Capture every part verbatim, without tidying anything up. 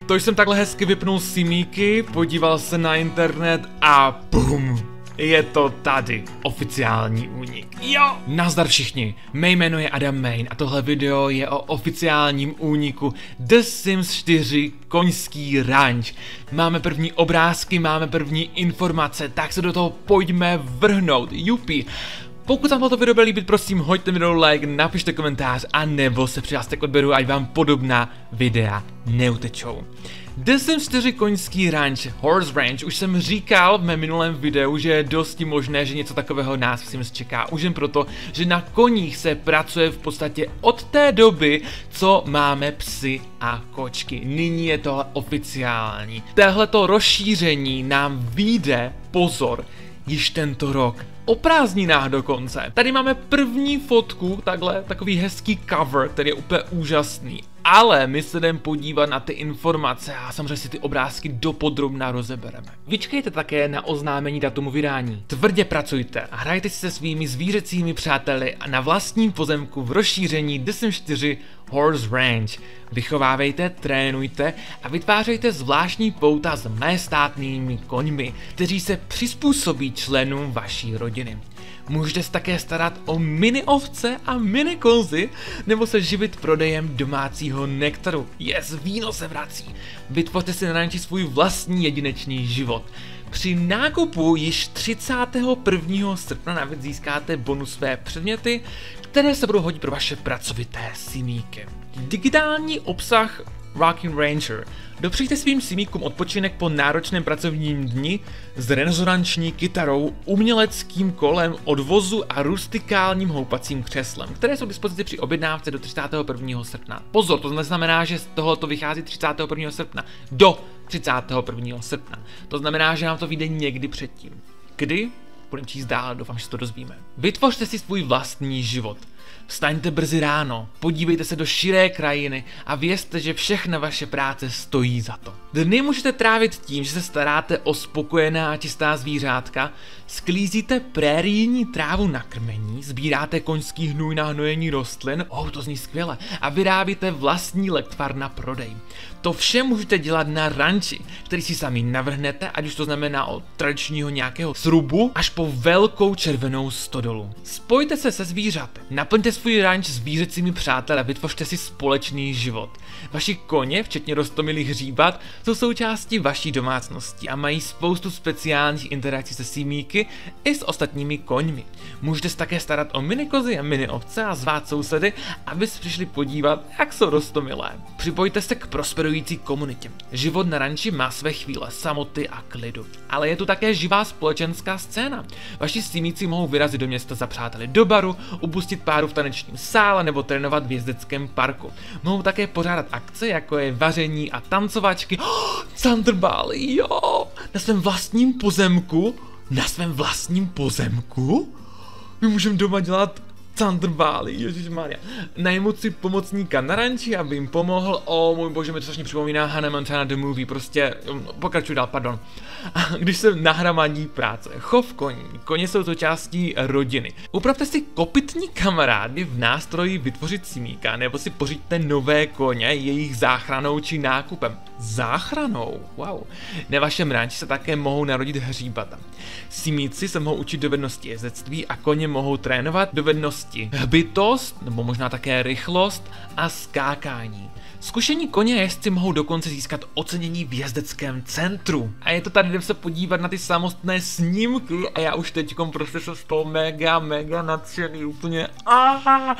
To jsem takhle hezky vypnul simíky, podíval se na internet a bum! Je to tady, oficiální únik. Jo! Nazdar všichni, mé jméno je Adam Main a tohle video je o oficiálním úniku The Sims čtyři Koňský ranč. Máme první obrázky, máme první informace, tak se do toho pojďme vrhnout, jupi. Pokud vám toto video bude líbit, prosím hoďte video like, napište komentář a nebo se přihlaste k odběru, ať vám podobná videa neutečou. The Sims čtyři Koňský ranč, Horse Ranch, už jsem říkal v mém minulém videu, že je dosti možné, že něco takového nás v Sims čeká. Už jen proto, že na koních se pracuje v podstatě od té doby, co máme psy a kočky. Nyní je to oficiální. Tohleto rozšíření nám vyjde, pozor, již tento rok. O prázdninách dokonce. Tady máme první fotku, takhle, takový hezký cover, který je úplně úžasný. Ale my se jdeme podívat na ty informace a samozřejmě si ty obrázky dopodrobna rozebereme. Vyčkejte také na oznámení datumu vydání. Tvrdě pracujte a hrajte si se svými zvířecími přáteli a na vlastním pozemku v rozšíření The Sims čtyři Horse Ranch. Vychovávejte, trénujte a vytvářejte zvláštní pouta s majestátnými koňmi, kteří se přizpůsobí členům vaší rodiny. Můžete se také starat o mini ovce a mini kozy, nebo se živit prodejem domácího nektaru. Yes, víno se vrací. Vytvořte si na ranči svůj vlastní jedinečný život. Při nákupu již třicátého prvního srpna navíc získáte bonusové předměty, které se budou hodit pro vaše pracovité simíky. Digitální obsah Rocking Ranger. Dopřejte svým simíkům odpočinek po náročném pracovním dni s rezonanční kytarou, uměleckým kolem, odvozu a rustikálním houpacím křeslem, které jsou k dispozici při objednávce do třicátého prvního srpna. Pozor, to neznamená, že z tohoto vychází třicátého prvního srpna. Do třicátého prvního srpna. To znamená, že nám to vyjde někdy předtím. Kdy? Budeme číst dál, doufám, že se to dozvíme. Vytvořte si svůj vlastní život. Vstaňte brzy ráno, podívejte se do širé krajiny a vězte, že všechna vaše práce stojí za to. Dny můžete trávit tím, že se staráte o spokojená a čistá zvířátka, sklízíte prérijní trávu na krmení, sbíráte koňský hnůj na hnojení rostlin, oh, to zní skvěle, a vyrábíte vlastní lektvar na prodej. To vše můžete dělat na ranči, který si sami navrhnete, ať už to znamená od tradičního nějakého srubu až po velkou červenou stodolu. Spojte se se zvířaty, naplňte svůj ranč s zvířecími přáteli a vytvořte si společný život. Vaši koně, včetně roztomilých hříbat, jsou součástí vaší domácnosti a mají spoustu speciálních interakcí se simíky i s ostatními koňmi. Můžete se také starat o mini kozy a mini ovce a zvát sousedy, aby se přišli podívat, jak jsou roztomilé. Připojte se k prosperující komunitě. Život na ranči má své chvíle samoty a klidu, ale je tu také živá společenská scéna. Vaši simíci mohou vyrazit do města za přáteli do baru, upustit páru v tanečním sále nebo trénovat v jezdeckém parku. Mohou také pořádat akce, jako je vaření a tancovačky. Oh, Thunderbally, jo! Na svém vlastním pozemku? Na svém vlastním pozemku? My můžeme doma dělat Thunderbally, ježišmarja. Najmout si pomocníka na ranči, aby jim pomohl. O oh, můj bože, mi to strašně připomíná Hannah Montana The Movie, prostě pokračuj dál, pardon. Když se nahromadí práce, chov koní, koně jsou to částí rodiny. Upravte si kopytní kamarády v nástroji vytvořit simíka, nebo si pořiďte nové koně jejich záchranou či nákupem. Záchranou? Wow. Na vašem ranči se také mohou narodit hříbata. Simíci se mohou učit dovednosti jezdectví a koně mohou trénovat dovednosti hbitost, nebo možná také rychlost a skákání. Zkušení koně a jezdci mohou dokonce získat ocenění v jezdeckém centru. A je to tady, jdem se podívat na ty samotné snímky a já už teďkom prostě jsem z toho mega, mega nadšený úplně. Aha,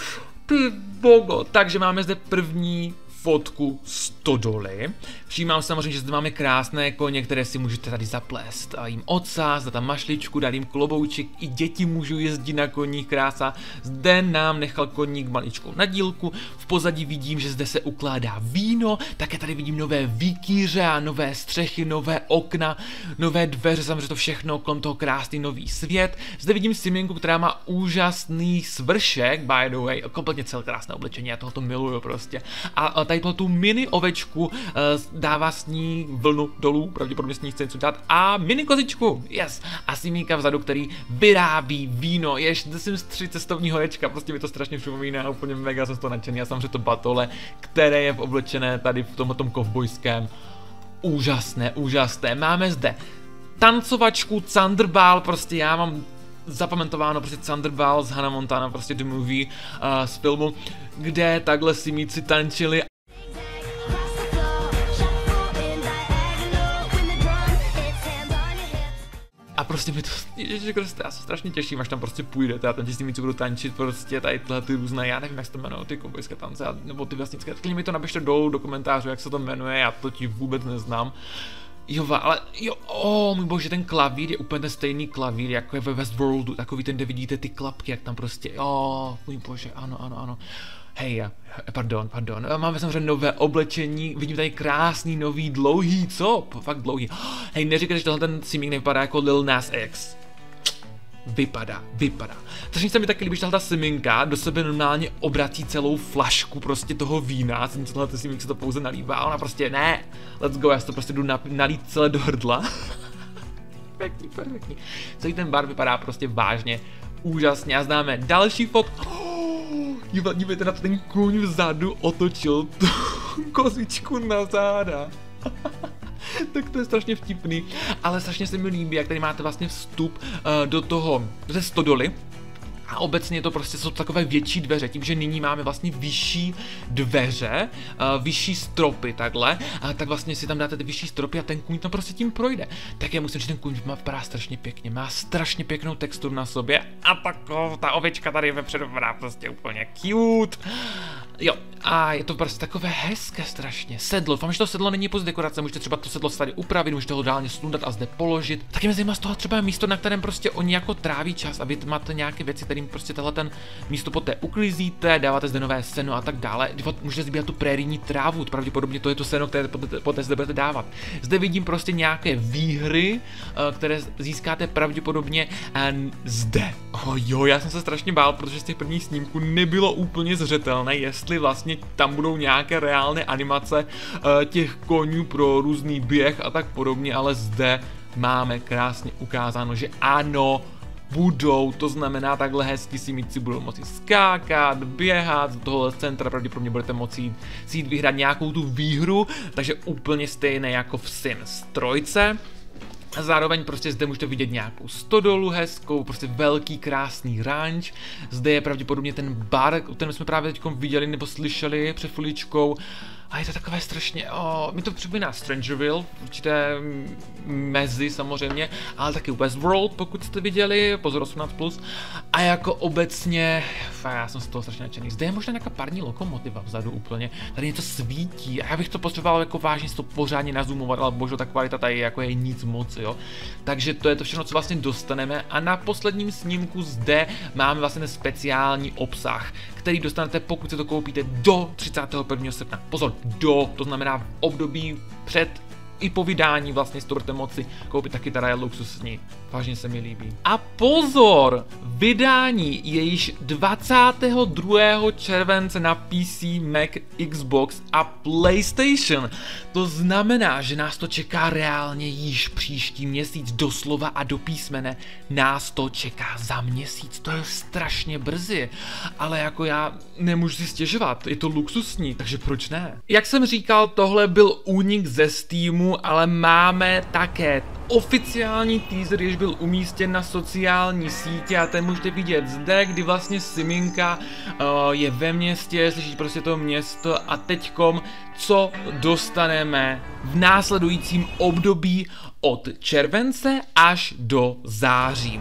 ty bogo. Takže máme zde první fotku stodoly. Všímám samozřejmě, že zde máme krásné koně, které si můžete tady zaplést a jim ocas, dát tam mašličku, dát jim klobouček, i děti můžou jezdit na koních, krása. Zde nám nechal koník maličkou nadílku, v pozadí vidím, že zde se ukládá víno, také tady vidím nové výkýře a nové střechy, nové okna, nové dveře, samozřejmě to všechno kolem toho krásný nový svět. Zde vidím siminku, která má úžasný svršek, by the way, kompletně celé krásné oblečení, já tohoto miluju prostě. A, a tady tu mini ovečku, uh, dává s ní vlnu dolů, pravděpodobně s ní chce něco dát, a mini kozičku, yes, a Simíka vzadu, který vyrábí víno, jež The Sims tři cestovní horečka, prostě mi to strašně připomíná, úplně mega jsem z toho nadšený, a samozřejmě to batole, které je oblečené tady v tomhletom kovbojském. Úžasné, úžasné, máme zde tancovačku Thunderball, prostě já mám zapamatováno prostě Thunderball z Hannah Montana, prostě The Movie uh, z filmu, kde takhle Simíci tančili. A prostě mi to, ježiš, já se strašně těším, až tam prostě půjdete a tam ti s tím budu tančit, prostě tady tyhle ty různé, já nevím, jak se to jmenuje, ty kovbojské tance, nebo ty vesnické, klidně mi to napište dolů do komentářů, jak se to jmenuje, já to ti vůbec neznám. Jo, ale jo, oh, můj bože, ten klavír je úplně ten stejný klavír, jako je ve Westworldu, takový ten, kde vidíte ty klapky, jak tam prostě, oh, můj bože, ano, ano, ano. Hej, pardon, pardon, máme samozřejmě nové oblečení, vidím tady krásný, nový, dlouhý, co? Fakt dlouhý. Hej, neříkej, že tohle ten Simík nevypadá jako Lil Nas X. Vypadá, vypadá. Strašně se mi taky líbí, že tahle Siminka do sebe normálně obrací celou flašku prostě toho vína, zatímco tohle Simík se to pouze nalívá a ona prostě ne, let's go, já si to prostě jdu nalít celé do hrdla. Perfektní, perfektní. Celý ten bar vypadá prostě vážně úžasně a známe další fot. Oh, dívejte na to, ten kůň vzadu otočil tu kozičku na záda. Tak to je strašně vtipný, ale strašně se mi líbí, jak tady máte vlastně vstup uh, do toho, ze stodoly. A obecně to prostě jsou takové větší dveře, tím, že nyní máme vlastně vyšší dveře, uh, vyšší stropy takhle, uh, tak vlastně si tam dáte ty vyšší stropy a ten kůň tam prostě tím projde. Tak já musím, že ten kůň má vypadá strašně pěkně, má strašně pěknou texturu na sobě a tak oh, ta ovečka tady vepředu vypadá prostě úplně cute. Jo, a je to prostě takové hezké strašně. Sedlo, doufám, že to sedlo není pouze dekorace, můžete třeba to sedlo tady upravit, můžete ho dálně slundat a zde položit. Taky mě zajímá z toho třeba místo, na kterém prostě oni jako tráví čas a vy máte nějaké věci, kterým prostě tenhle ten místo poté uklízíte, dáváte zde nové seno a tak dále. Můžete sbírat tu prérijní trávu, pravděpodobně to je to seno, které poté, poté zde budete dávat. Zde vidím prostě nějaké výhry, které získáte pravděpodobně zde. Oh jo, já jsem se strašně bál, protože z těch prvních snímků nebylo úplně zřetelné, jestli vlastně tam budou nějaké reálné animace uh, těch koňů pro různý běh a tak podobně, ale zde máme krásně ukázáno, že ano, budou, to znamená takhle hezky Simíci budou moci skákat, běhat, z tohohle centra pravděpodobně budete moci jít vyhrát nějakou tu výhru, takže úplně stejné jako v Sims trojce. A zároveň prostě zde můžete vidět nějakou stodolu hezkou, prostě velký krásný ranč. Zde je pravděpodobně ten bar, ten jsme právě teď viděli nebo slyšeli před chviličkou. A je to takové strašně, oh, mi to připomíná Strangerville, určité mezi samozřejmě, ale taky Westworld, pokud jste viděli, pozor osmnáct plus. A jako obecně, já jsem z toho strašně nadšený. Zde je možná nějaká parní lokomotiva vzadu úplně, tady něco svítí a já bych to potřeboval jako vážně to pořádně nazumovat, ale bože, ta kvalita tady jako je nic moc, jo. Takže to je to všechno, co vlastně dostaneme a na posledním snímku zde máme vlastně ten speciální obsah, který dostanete, pokud se to koupíte do třicátého prvního srpna. Pozor, do, to znamená v období před i po vydání vlastně si to budete moci koupit, taky teda je luxusní, vážně se mi líbí. A pozor, vydání je již dvacátého druhého července na P C, Mac, Xbox a PlayStation. To znamená, že nás to čeká reálně již příští měsíc, doslova a do písmene nás to čeká za měsíc, to je strašně brzy, ale jako já nemůžu si stěžovat, je to luxusní, takže proč ne? Jak jsem říkal, tohle byl únik ze Steamu, ale máme také oficiální teaser, jež byl umístěn na sociální sítě a ten můžete vidět zde, kdy vlastně Siminka uh, je ve městě, slyšíte prostě to město a teďkom, co dostaneme v následujícím období od července až do září.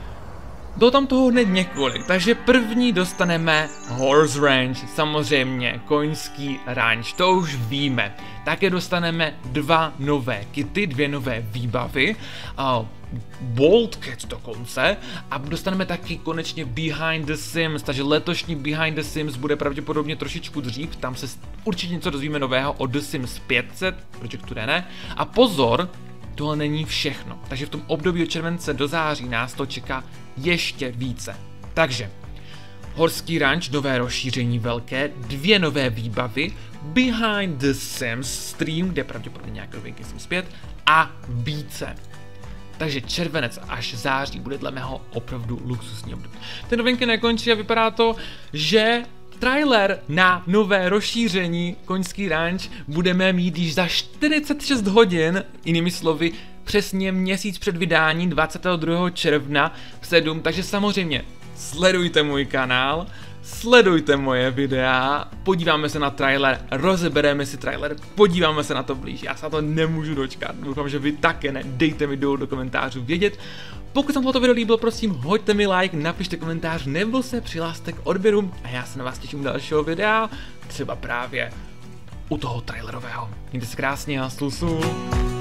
Bylo tam toho hned několik, takže první dostaneme Horse Ranch, samozřejmě koňský ranč, to už víme. Také dostaneme dva nové kity, dvě nové výbavy, uh, Bold Cats dokonce, a dostaneme taky konečně Behind the Sims, takže letošní Behind the Sims bude pravděpodobně trošičku dřív, tam se určitě něco dozvíme nového o The Sims pět set, Projectu ne, a pozor, tohle není všechno, takže v tom období od července do září nás to čeká ještě více. Takže Horský ranč, nové rozšíření velké, dvě nové výbavy, Behind the Sims stream, kde pravděpodobně nějaké novinky jsem zpět, a více. Takže červenec až září bude dle mého opravdu luxusní období. Ty novinky nekončí a vypadá to, že trailer na nové rozšíření Koňský ranč budeme mít již za čtyřicet šest hodin, jinými slovy přesně měsíc před vydání dvacátého druhého června v sedm, takže samozřejmě sledujte můj kanál, sledujte moje videa, podíváme se na trailer, rozebereme si trailer, podíváme se na to blíž, já se na to nemůžu dočkat, doufám, že vy také ne, dejte mi dolů do komentářů vědět. Pokud se vám toto video líbilo, prosím, hoďte mi like, napište komentář nebo se přihlaste k odběru a já se na vás těším u dalšího videa, třeba právě u toho trailerového. Mějte se krásně a slusu.